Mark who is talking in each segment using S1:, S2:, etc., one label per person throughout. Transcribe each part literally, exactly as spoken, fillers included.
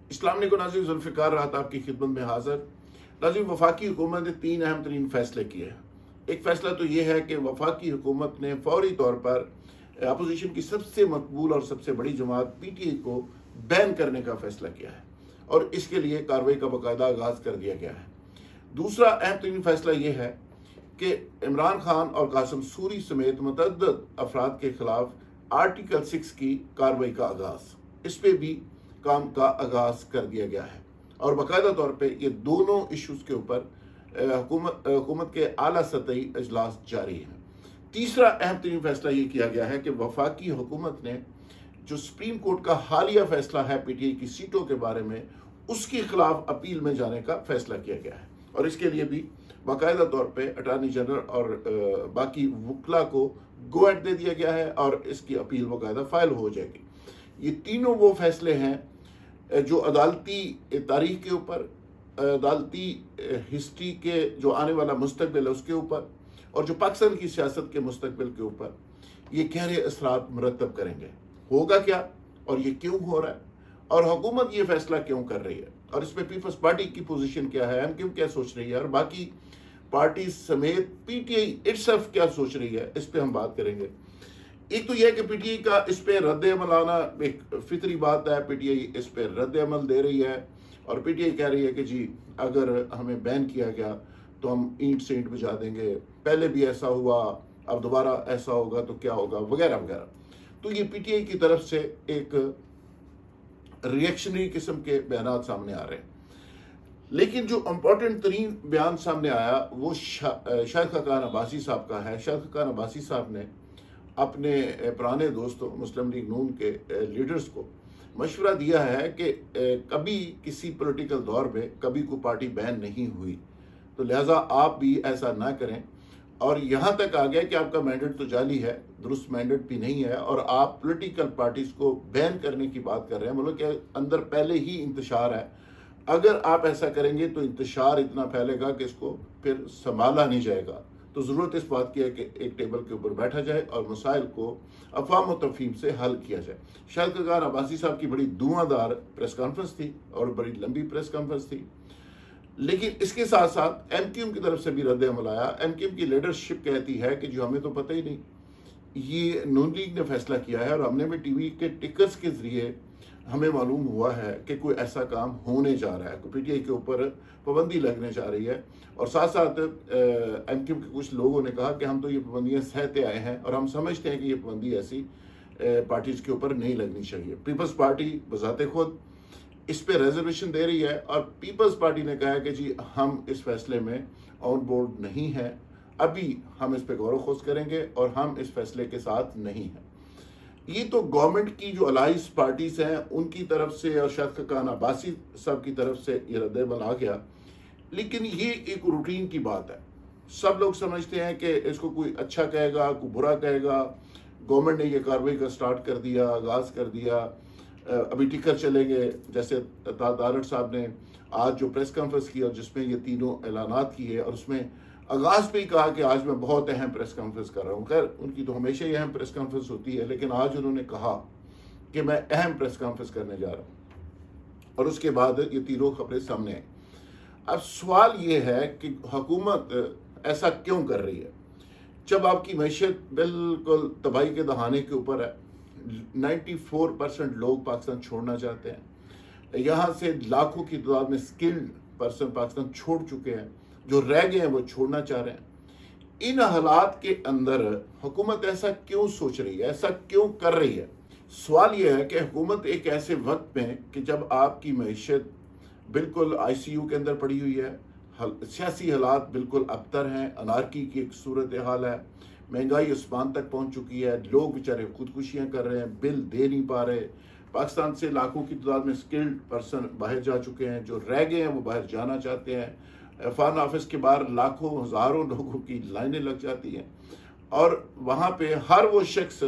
S1: अस्सलाम वालेकुम नाज़रीन, जुल्फ़िकार राहत आपकी खिदमत में हाज़िर। नाज़रीन, वफाकी हुकूमत ने तीन अहम तरीन फैसले किए हैं। एक फ़ैसला तो ये है कि वफाकी हुकूमत ने फौरी तौर पर अपोजिशन की सबसे मकबूल और सबसे बड़ी जमात पी टी आई को बैन करने का फ़ैसला किया है और इसके लिए कार्रवाई का बाकायदा आगाज़ कर दिया गया है। दूसरा अहम तरीन फैसला ये है कि इमरान खान और कासिम सूरी समेत मुतअद्दिद अफराद के खिलाफ आर्टिकल सिक्स की कार्रवाई का आगाज़, इस पर भी काम का आगाज़ कर दिया गया है और बाकायदा तौर पे ये दोनों इश्यूज़ के ऊपर हुकूमत हुकूमत के आला सतही इजलास जारी हैं। तीसरा अहम तरीन फैसला ये किया गया है कि वफाकी हुकूमत ने जो सुप्रीम कोर्ट का हालिया फैसला है पी टी आई की सीटों के बारे में, उसके खिलाफ अपील में जाने का फैसला किया गया है और इसके लिए भी बाकायदा तौर पे अटॉर्नी जनरल और बाकी वकला को गो एट दे दिया गया है और इसकी अपील बाकायदा फाइल हो जाएगी। ये तीनों वो फैसले हैं जो अदालती तारीख के ऊपर, अदालती हिस्ट्री के जो आने वाला मुस्तकबिल है उसके ऊपर और जो पाकिस्तान की सियासत के मुस्तकबिल के ऊपर ये गहरे असरात मुरतब करेंगे। होगा क्या और ये क्यों हो रहा है और हुकूमत ये फैसला क्यों कर रही है और इसमें पीपल्स पार्टी की पोजीशन क्या है, एम क्यू क्या सोच रही है और बाकी पार्टी समेत पी टी आई इटसेल्फ क्या सोच रही है, इस पर हम बात करेंगे। एक तो यह है कि पी टी आई का इस पर रद्द अमल आना एक फितरी बात है। पी टी आई इस पर रद्द अमल दे रही है और पी टी आई कह रही है कि जी अगर हमें बैन किया गया तो हम ईंट से ईंट बजा देंगे, पहले भी ऐसा हुआ, अब दोबारा ऐसा होगा तो क्या होगा, वगैरह वगैरह। तो ये पी टी आई की तरफ से एक रिएक्शनरी किस्म के बयान सामने आ रहे हैं। लेकिन जो इम्पोर्टेंट तरीन बयान सामने आया वो शाहिद खाकान अब्बासी साहब का है। शाहिद खाकान अब्बासी साहब ने अपने पुराने दोस्तों मुस्लिम लीग नून के लीडर्स को मशवरा दिया है कि कभी किसी पॉलिटिकल दौर में कभी कोई पार्टी बैन नहीं हुई, तो लिहाजा आप भी ऐसा ना करें। और यहाँ तक आ गया कि आपका मैंडेट तो जाली है, दुरुस्त मैंडेट भी नहीं है और आप पॉलिटिकल पार्टीज को बैन करने की बात कर रहे हैं। मुल्क के अंदर पहले ही इंतशार है, अगर आप ऐसा करेंगे तो इंतशार इतना फैलेगा कि इसको फिर संभाला नहीं जाएगा। तो ज़रूरत इस बात की है कि एक टेबल के ऊपर बैठा जाए और मसाइल को अफवाम और तफहीम से हल किया जाए। शाहिद खाकान अब्बासी साहब की बड़ी धुआंधार प्रेस कॉन्फ्रेंस थी और बड़ी लंबी प्रेस कॉन्फ्रेंस थी, लेकिन इसके साथ साथ एम क्यू एम की तरफ से भी रद्द अमल आया। एम क्यू एम की लीडरशिप कहती है कि जो हमें तो पता ही नहीं, ये नून लीग ने फैसला किया है और हमने भी टी वी के टिकट्स के जरिए हमें मालूम हुआ है कि कोई ऐसा काम होने जा रहा है, पी टी आई के ऊपर पाबंदी लगने जा रही है। और साथ साथ एम क्यू एम के कुछ लोगों ने कहा कि हम तो ये पाबंदियाँ सहते आए हैं और हम समझते हैं कि ये पाबंदी ऐसी पार्टीज के ऊपर नहीं लगनी चाहिए। पीपल्स पार्टी बजाते खुद इस पे रिजर्वेशन दे रही है और पीपल्स पार्टी ने कहा है कि जी हम इस फैसले में ऑन बोर्ड नहीं है, अभी हम इस पे गौर खोज करेंगे और हम इस फैसले के साथ नहीं हैं। ये तो गवर्नमेंट की जो अलाइंस पार्टीज हैं उनकी तरफ से और शाहिद खाकान अब्बासी साहब की तरफ से ये रद्द अमल आ गया, लेकिन ये एक रूटीन की बात है। सब लोग समझते हैं कि इसको कोई अच्छा कहेगा, कोई बुरा कहेगा। गवर्नमेंट ने ये कार्रवाई का स्टार्ट कर दिया, आगाज कर दिया, अभी टिकर चलेंगे। जैसे तारड़ साहब ने आज जो प्रेस कॉन्फ्रेंस की और जिसमें ये तीनों ऐलानात किए और उसमें आगाज पे ही कहा कि आज मैं बहुत अहम प्रेस कॉन्फ्रेंस कर रहा हूँ। खैर उनकी तो हमेशा ही अहम प्रेस कॉन्फ्रेंस होती है, लेकिन आज उन्होंने कहा कि मैं अहम प्रेस कॉन्फ्रेंस करने जा रहा हूँ और उसके बाद ये तीनों खबरें सामने आई। अब सवाल ये है कि हुकूमत ऐसा क्यों कर रही है जब आपकी मैशत बिल्कुल तबाही के दहाने के ऊपर है। चौरानवे परसेंट लोग पाकिस्तान छोड़ना चाहते हैं, यहाँ से लाखों की तादाद में स्किल्ड पर्सन पाकिस्तान छोड़ चुके हैं, जो रह गए हैं वो छोड़ना चाह रहे हैं। इन हालात के अंदर हुकूमत ऐसा क्यों सोच रही है, ऐसा क्यों कर रही है? सवाल यह है कि हुकूमत एक ऐसे वक्त में कि जब आपकी मैशत बिल्कुल आई सी यू के अंदर पड़ी हुई है, सियासी हालात बिल्कुल अबतर हैं, अनारकी की एक सूरत हाल है, महंगाई आसमान तक पहुंच चुकी है, लोग बेचारे खुदकुशियां कर रहे हैं, बिल दे नहीं पा रहे। पाकिस्तान से लाखों की तादाद में स्किल्ड पर्सन बाहर जा चुके हैं, जो रह गए हैं वो बाहर जाना चाहते हैं। फॉरेन ऑफिस के बाहर लाखों हज़ारों लोगों की लाइनें लग जाती हैं और वहाँ पे हर वो शख्स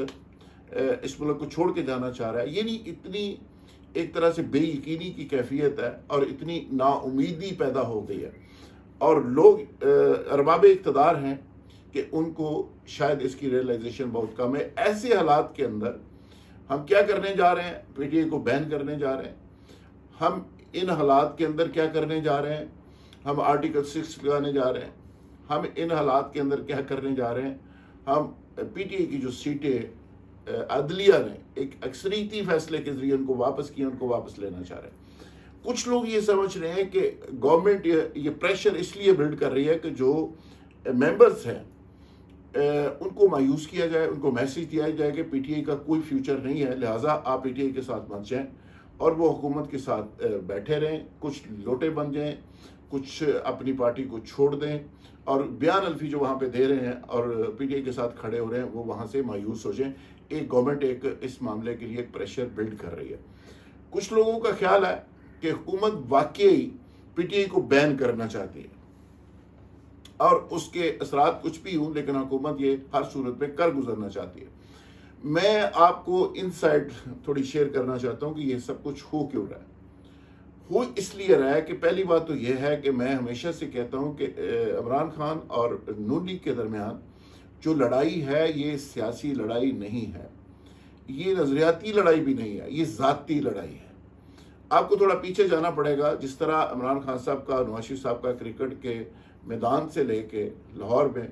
S1: इस मुल्क को छोड़ के जाना चाह रहा है। ये नहीं, इतनी एक तरह से बेयकीनी की कैफियत है और इतनी नाउमीदी पैदा हो गई है और लोग अरबाब इक़्तिदार हैं कि उनको शायद इसकी रियलाइजेशन बहुत कम है। ऐसे हालात के अंदर हम क्या करने जा रहे हैं? पी टी आई को बैन करने जा रहे हैं। हम इन हालात के अंदर क्या करने जा रहे हैं, हम आर्टिकल सिक्स लगाने जा रहे हैं, हम इन हालात के अंदर क्या करने जा रहे हैं, हम पीटीआई की जो सीटें अदलिया ने एक अक्सरीती फैसले के जरिए उनको वापस किए, उनको वापस लेना चाह रहे हैं। कुछ लोग ये समझ रहे हैं कि गवर्नमेंट ये, ये प्रेशर इसलिए बिल्ड कर रही है कि जो मेंबर्स हैं उनको मायूस किया जाए, उनको मैसेज दिया जाए कि पीटीआई का कोई फ्यूचर नहीं है, लिहाजा आप पीटीआई के साथ मत जाएं और वो हुकूमत के साथ बैठे रहें, कुछ लोटे बन जाएं, कुछ अपनी पार्टी को छोड़ दें और बयान अल्फी जो वहाँ पे दे रहे हैं और पीटीआई के साथ खड़े हो रहे हैं वो वहाँ से मायूस हो जाएं। एक गवर्नमेंट एक इस मामले के लिए एक प्रेशर बिल्ड कर रही है। कुछ लोगों का ख्याल है कि हुकूमत वाकई पीटीआई को बैन करना चाहती है और उसके असरात कुछ भी हों, लेकिन हुकूमत ये हर सूरत में कर गुजरना चाहती है। मैं आपको इनसाइड थोड़ी शेयर करना चाहता हूँ कि ये सब कुछ हो क्यों रहा है। हो इसलिए रहा है कि पहली बात तो यह है कि मैं हमेशा से कहता हूँ कि इमरान खान और नून लीग के दरमियान जो लड़ाई है ये सियासी लड़ाई नहीं है, ये नजरियाती लड़ाई भी नहीं है, ये ज़ाती लड़ाई है। आपको थोड़ा पीछे जाना पड़ेगा। जिस तरह इमरान खान साहब का, नवाज शरीफ साहब का क्रिकेट के मैदान से लेके लाहौर में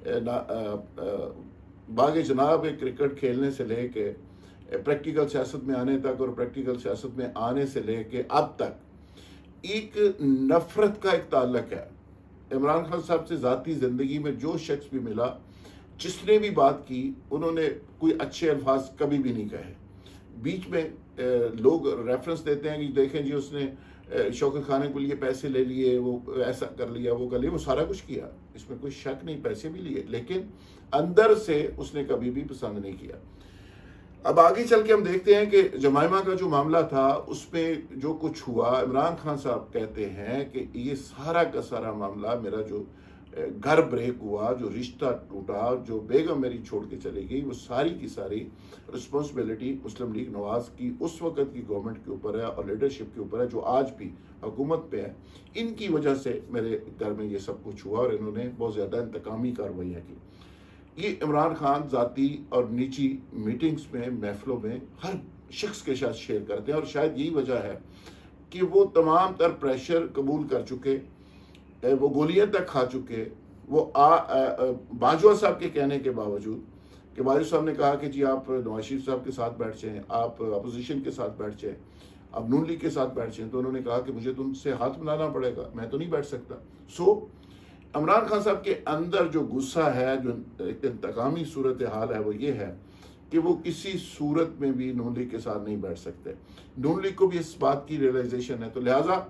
S1: बागे जनाब क्रिकेट खेलने से लेके प्रैक्टिकल सियासत में आने तक और प्रैक्टिकल सियासत में आने से लेके अब तक एक नफरत का एक ताल्लुक है। इमरान खान साहब से ज़ाती ज़िंदगी में जो शख्स भी मिला, जिसने भी बात की, उन्होंने कोई अच्छे अल्फाज कभी भी नहीं कहे। बीच में लोग रेफरेंस देते हैं कि देखें जी उसने शौकत खाने के लिए पैसे ले लिए, वो ऐसा कर लिया, वो कर लिया, वो सारा कुछ किया, इसमें कोई शक नहीं, पैसे भी लिए, लेकिन अंदर से उसने कभी भी पसंद नहीं किया। अब आगे चल के हम देखते हैं कि जमाइमा का जो मामला था उसमें जो कुछ हुआ, इमरान खान साहब कहते हैं कि ये सारा का सारा मामला, मेरा जो घर ब्रेक हुआ, जो रिश्ता टूटा, जो बेगम मेरी छोड़ के चली गई, वो सारी की सारी रिस्पॉन्सिबिलिटी मुस्लिम लीग नवाज की उस वक़्त की गवर्नमेंट के ऊपर है और लीडरशिप के ऊपर है जो आज भी हुकूमत पे है। इनकी वजह से मेरे घर में ये सब कुछ हुआ और इन्होंने बहुत ज़्यादा इंतकामी कार्रवाइयाँ की। ये इमरान खान ज़ाती और निजी मीटिंग्स में, महफिलों में हर शख्स के साथ शेयर करते हैं और शायद यही वजह है कि वो तमाम तर प्रेशर कबूल कर चुके, वो गोलियां तक खा चुके। वो आ, आ, आ बाजवा साहब के कहने के बावजूद कि बाजवा साहब ने कहा कि जी आप नवाज शरीफ साहब के साथ बैठ जाएं, आप अपोजिशन के साथ बैठ जाएं, आप नून लीग के साथ बैठ जाएं, तो उन्होंने कहा कि मुझे तुमसे हाथ मिलाना पड़ेगा, मैं तो नहीं बैठ सकता। सो इमरान खान साहब के अंदर जो गुस्सा है, जो एक इंतकामी सूरत हाल है, वो ये है कि वो किसी सूरत में भी नून लीग के साथ नहीं बैठ सकते। नून लीग को भी इस बात की रियलाइजेशन है। तो लिहाजा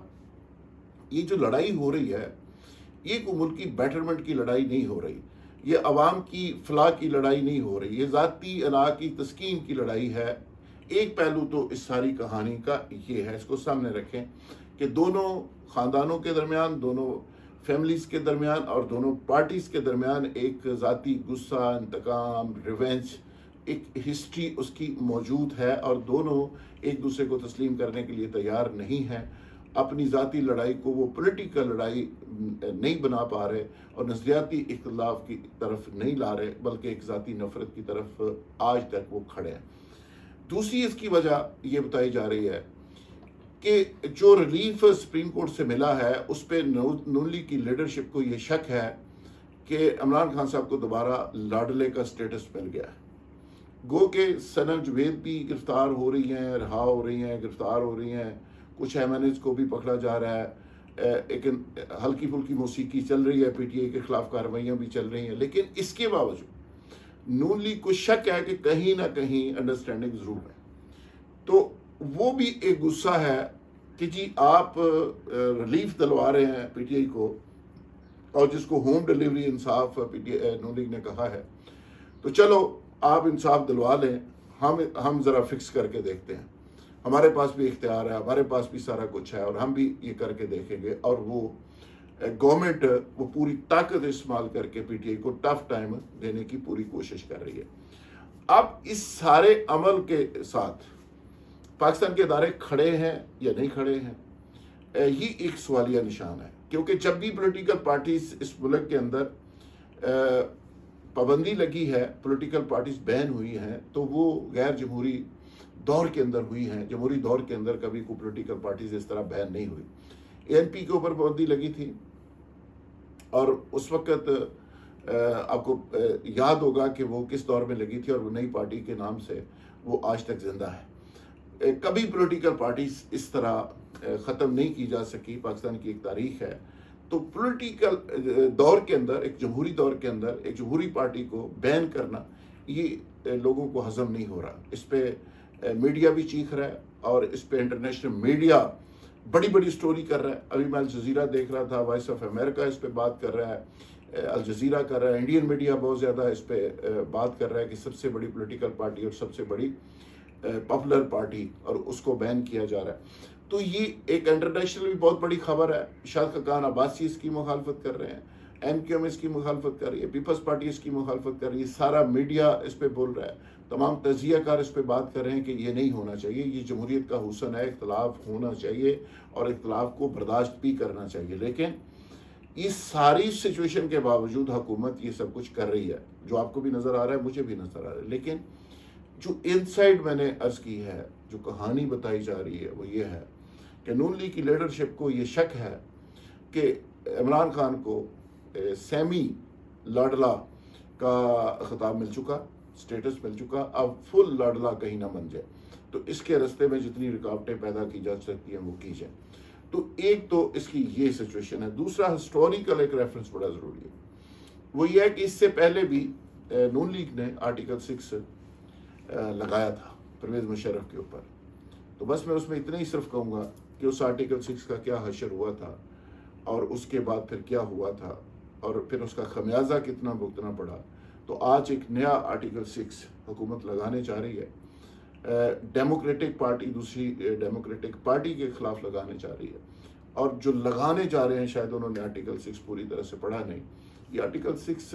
S1: ये जो लड़ाई हो रही है, ये कोई मुल्क की बेटरमेंट की लड़ाई नहीं हो रही, ये अवाम की फलाह की लड़ाई नहीं हो रही, ये ज़ाती अना की तस्कीन की लड़ाई है। एक पहलू तो इस सारी कहानी का ये है, इसको सामने रखें कि दोनों ख़ानदानों के दरमियान, दोनों फैमिलीज़ के दरमियान और दोनों पार्टीज़ के दरमियान एक ज़ाती गुस्सा, इंतकाम, रिवेंज, एक हिस्ट्री उसकी मौजूद है और दोनों एक दूसरे को तस्लीम करने के लिए तैयार नहीं हैं। अपनी ज़ाती लड़ाई को वो पॉलिटिकल लड़ाई नहीं बना पा रहे और नज़रियाती इख्तिलाफ की तरफ नहीं ला रहे, बल्कि एक ज़ाती नफरत की तरफ आज तक वो खड़े हैं। दूसरी इसकी वजह ये बताई जा रही है कि जो रिलीफ सुप्रीम कोर्ट से मिला है उस पर नून लीग की लीडरशिप को ये शक है कि इमरान खान साहब को दोबारा लाडले का स्टेटस मिल गया है। गो के सनम जुवेद भी गिरफ्तार हो रही हैं, रिहा हो रही हैं, गिरफ्तार हो रही हैं, कुछ एमएनएज को भी पकड़ा जा रहा है, लेकिन हल्की फुल्की मौसीकी चल रही है, पीटीआई के खिलाफ कार्रवाइयाँ भी चल रही हैं। लेकिन इसके बावजूद नून लीग को शक है कि कहीं ना कहीं अंडरस्टैंडिंग जरूर है। तो वो भी एक गुस्सा है कि जी आप रिलीफ दिलवा रहे हैं पीटीआई को, और जिसको होम डिलीवरी इंसाफ पीटीआई नून लीग ने कहा है, तो चलो आप इंसाफ दिलवा लें, हम हम ज़रा फिक्स करके देखते हैं, हमारे पास भी इख्तियार है, हमारे पास भी सारा कुछ है और हम भी ये करके देखेंगे। और वो गवर्नमेंट वो पूरी ताकत इस्तेमाल करके पीटीआई को टफ टाइम देने की पूरी कोशिश कर रही है। अब इस सारे अमल के साथ पाकिस्तान के इदारे खड़े हैं या नहीं खड़े हैं, ये एक सवालिया निशान है। क्योंकि जब भी पॉलिटिकल पार्टीज इस मुल्क के अंदर पाबंदी लगी है, पॉलिटिकल पार्टीज बैन हुई हैं, तो वो गैर जमहूरी दौर के अंदर हुई हैं, जमहूरी दौर के अंदर कभी कोई पोलिटिकल पार्टी से इस तरह बैन नहीं हुई। ए एन पी के ऊपर पाबंदी लगी थी और उस वक़्त आपको याद होगा कि वो किस दौर में लगी थी और वो नई पार्टी के नाम से वो आज तक जिंदा है। कभी पॉलिटिकल पार्टीज इस तरह ख़त्म नहीं की जा सकी, पाकिस्तान की एक तारीख है। तो पॉलिटिकल दौर के अंदर, एक जमहूरी दौर के अंदर एक जमहूरी पार्टी को बैन करना, ये लोगों को हजम नहीं हो रहा। इस पर मीडिया भी चीख रहा है और इस पर इंटरनेशनल मीडिया बड़ी बड़ी स्टोरी कर रहा है। अभी मैं अल जजीरा देख रहा था, वॉइस ऑफ अमेरिका इस पर बात कर रहा है, अल जजीरा कर रहा है, इंडियन मीडिया बहुत ज़्यादा इस पर बात कर रहा है कि सबसे बड़ी पॉलिटिकल पार्टी और सबसे बड़ी पॉपुलर पार्टी, और उसको बैन किया जा रहा है। तो ये एक इंटरनेशनल भी बहुत बड़ी खबर है। शाद खान अब्बासी इसकी मुखालफत कर रहे हैं, एम क्यू एम इसकी मुखालफत कर रही है, पीपल्स पार्टी इसकी मुखालफत कर रही है, सारा मीडिया इस पर बोल रहा है, तमाम तजियाकार इस पर बात कर रहे हैं कि ये नहीं होना चाहिए, ये जमहूरियत का हुस्न है, इख्तलाफ होना चाहिए और इख्तलाफ को बर्दाश्त भी करना चाहिए। लेकिन इस सारी सिचुएशन के बावजूद हुकूमत ये सब कुछ कर रही है, जो आपको भी नज़र आ रहा है, मुझे भी नज़र आ रहा है। लेकिन जो इनसाइड मैंने अर्ज़ की है, जो कहानी बताई जा रही है, वो ये है कि नून लीग की लीडरशिप को ये शक है कि इमरान खान को सेमी लाडला का खिताब मिल चुका, स्टेटस मिल चुका, अब फुल लाडला कहीं ना बन जाए। तो इसके रास्ते में जितनी रुकावटें पैदा की जा सकती हैं वो की जाए। तो एक तो इसकी ये सिचुएशन है। दूसरा, हिस्टोरिकल एक रेफरेंस बड़ा ज़रूरी है, वो ये है कि इससे पहले भी नून लीग ने आर्टिकल सिक्स लगाया था परवेज़ मुशर्रफ के ऊपर। तो बस मैं उसमें इतना ही सिर्फ कहूँगा कि उस आर्टिकल सिक्स का क्या हशर हुआ था और उसके बाद फिर क्या हुआ था और फिर उसका खमियाजा कितना भुगतना पड़ा। तो आज एक नया आर्टिकल सिक्स हुकूमत लगाने जा रही है, डेमोक्रेटिक पार्टी दूसरी डेमोक्रेटिक पार्टी के खिलाफ लगाने जा रही है, और जो लगाने जा रहे हैं शायद उन्होंने आर्टिकल सिक्स पूरी तरह से पढ़ा नहीं। ये आर्टिकल सिक्स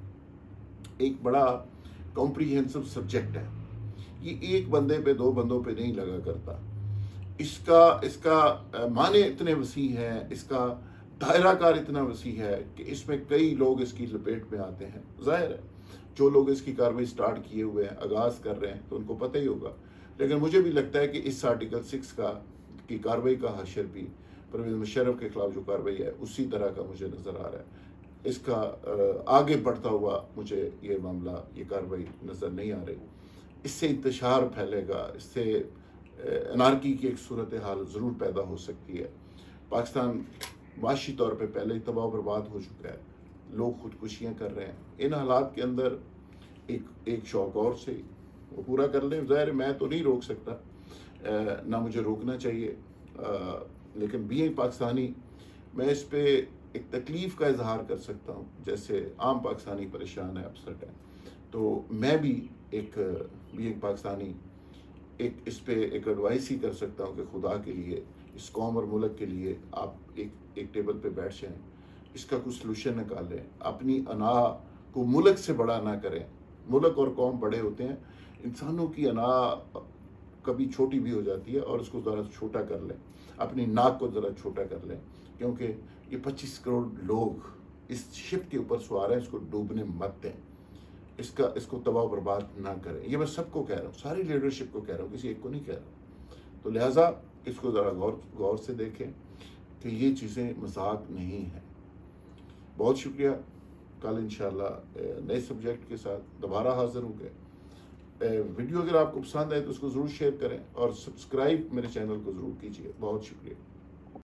S1: एक बड़ा कॉम्प्रीहेंसिव सब्जेक्ट है, ये एक बंदे पे दो बंदों पे नहीं लगा करता। इसका इसका माने इतने वसी हैं, इसका दायराकार इतना वसी है कि इसमें कई लोग इसकी लपेट में आते हैं। जाहिर है जो लोग इसकी कार्रवाई स्टार्ट किए हुए हैं, आगाज़ कर रहे हैं, तो उनको पता ही होगा। लेकिन मुझे भी लगता है कि इस आर्टिकल सिक्स का की कार्रवाई का हशर भी परवेज़ मुशर्रफ के खिलाफ जो कार्रवाई है उसी तरह का मुझे नज़र आ रहा है। इसका आगे बढ़ता हुआ मुझे ये मामला, ये कार्रवाई नज़र नहीं आ रही। इससे इंतशार फैलेगा, इससे अनारकी की एक सूरत हाल ज़रूर पैदा हो सकती है। पाकिस्तान माशी तौर पे पहले ही तबाह बर्बाद हो चुका है, लोग खुदकुशियाँ कर रहे हैं। इन हालात के अंदर एक एक शौक़ और से वो पूरा कर लें। ज़ाहिर मैं तो नहीं रोक सकता, ना मुझे रोकना चाहिए, आ, लेकिन बीइंग पाकिस्तानी मैं इस पे एक तकलीफ़ का इजहार कर सकता हूँ। जैसे आम पाकिस्तानी परेशान है, अपसेट है, तो मैं भी एक बीइंग पाकिस्तानी एक इस पे एक एडवाइस ही कर सकता हूँ कि खुदा के लिए, इस कौम और मुल्क के लिए आप एक एक टेबल पे बैठ जाएं, इसका कुछ सलूशन निकालें, अपनी अना को मुल्क से बड़ा ना करें। मुल्क और कौम बड़े होते हैं, इंसानों की अना कभी छोटी भी हो जाती है, और उसको ज़रा छोटा कर लें, अपनी नाक को ज़रा छोटा कर लें, क्योंकि ये पच्चीस करोड़ लोग इस शिप के ऊपर सवार हैं, इसको डूबने मत दें, इसका इसको तबाह बर्बाद ना करें। ये मैं सबको कह रहा हूँ, सारी लीडरशिप को कह रहा हूँ, किसी एक को नहीं कह रहा। तो लिहाजा इसको ज़रा गौर गौर से देखें कि ये चीज़ें मजाक नहीं हैं। बहुत शुक्रिया। कल इंशाल्लाह नए सब्जेक्ट के साथ दोबारा हाजिर होंगे। वीडियो अगर आपको पसंद आए तो उसको ज़रूर शेयर करें और सब्सक्राइब मेरे चैनल को ज़रूर कीजिए। बहुत शुक्रिया।